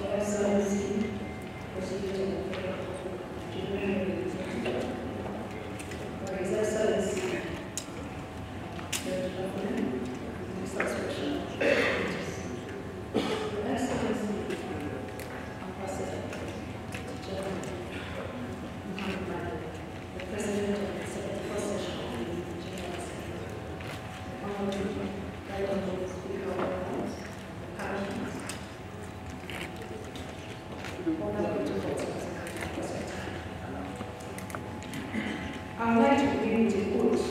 Your Excellency, President of the Federal Your His Excellency, the Government, Mr. Special, Your Excellency, Ambassador, General Muhammad Mali, the President of the 71st session of the General Assembly, Honorable Honorable Speaker of the House, Cabinet, I would like to begin with a quote.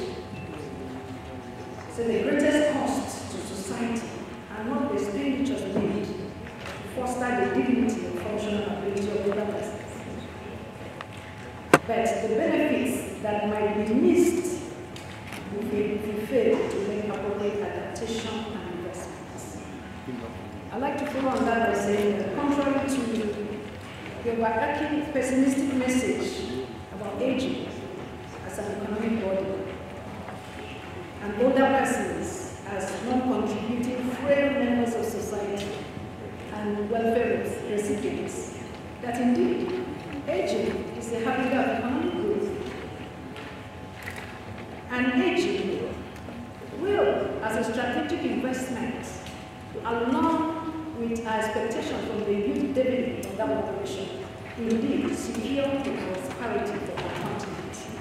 So the greatest cost to society are not the expenditures made to foster the dignity and functional ability of other persons, but the benefits that might be missed if we fail to make appropriate adaptation and investments. I'd like to follow on that by saying that contrary to the overarching pessimistic message about aging as an economic body and older persons as non-contributing frail members of society and welfare recipients, that indeed aging is a harbinger of economic growth. And aging will, as a strategic investment, along with our expectation from the youth development of that population, indeed secure the prosperity of our continent.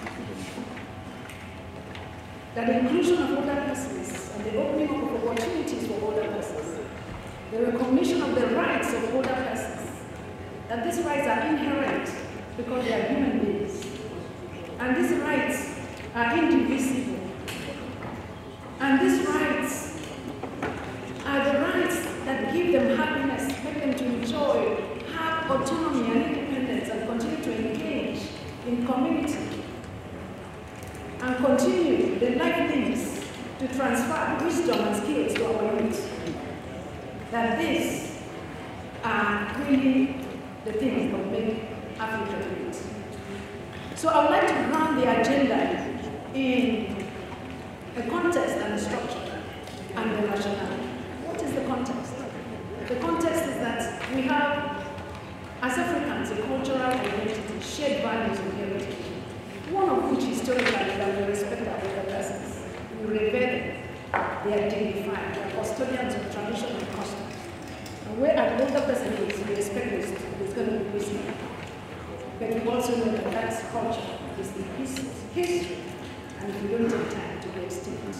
That the inclusion of older persons and the opening up of opportunities for older persons, the recognition of the rights of older persons, that these rights are inherent because they are human beings, and these rights are indivisible, and these rights are the rights that give them happiness, make them to enjoy, have autonomy and independence, and continue to engage in community, and continue the life needs to transfer wisdom and skills to our youth. That these are really the things that make Africa great. So I would like to ground the agenda in a context and a structure and the rationale. What is the context? The context is that we have, as Africans, a cultural identity, shared values and heritage, one of which historically that we respect our older persons. We revere them, they are dignified, they are custodians of tradition and customs. And where an older person is, we respect this, there's going to be wisdom. But we also know that that culture is the history, and if we don't take time to be extinct.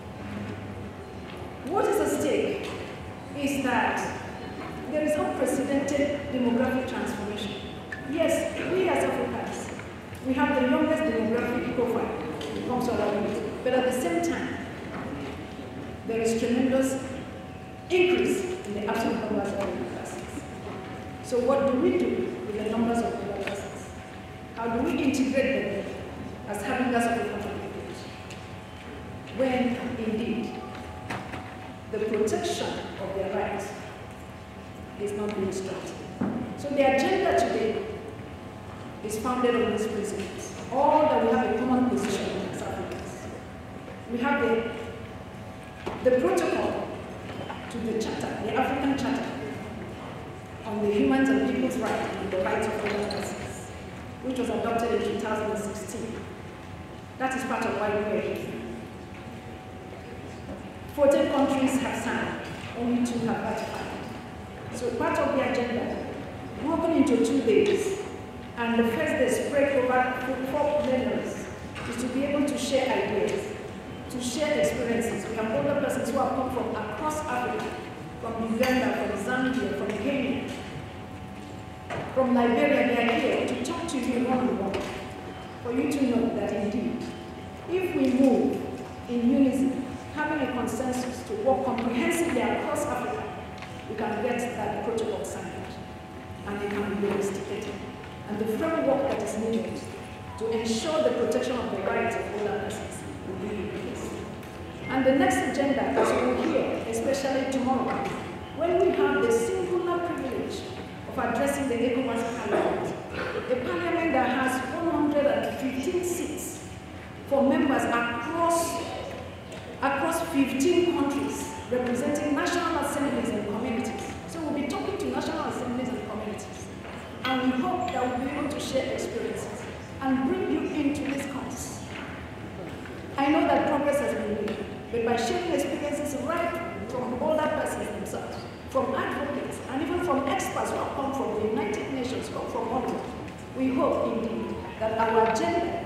What is at stake is that there is unprecedented demographic transformation. Yes, we as Africans, we have the youngest demographic profile when it comes to our youth, but at the same time, there is tremendous increase in the absolute numbers of older persons. So what do we do with the numbers of older persons? How do we integrate them as having us of the contributors? When indeed the protection of their rights is not being strengthened. So the agenda today is founded on these principles. All that we have a common position as Africans. We have the protocol to the charter, the African Charter on the Human and People's Rights and the Rights of Older Persons, which was adopted in 2016. That is part of why we are here. 14 countries have signed, only 2 have ratified. So part of the agenda, broken into 2 days, and the first day spread over 4 plenums, is to be able to share ideas, to share experiences. We have older persons who have come from across Africa, from Uganda, from Zambia, from Kenya, from Liberia. They are here to talk to you one-on-one, for you to know that indeed, if we move in unison, having a consensus to work comprehensively across Africa, we can get that protocol signed, and it can be domesticated. And the framework that is needed to ensure the protection of the rights of older persons will be in place. And the next agenda, as we will hear, especially tomorrow, when we have the singular privilege of addressing the ECOWAS Parliament, a parliament that has 115 seats for members across 15 countries, representing national assemblies and communities. So we'll be talking to national assemblies and hope that we'll be able to share experiences and bring you into this cause. I know that progress has been made, but by sharing experiences right from older persons themselves, from advocates, and even from experts who have come from the United Nations, come from London, we hope indeed that our agenda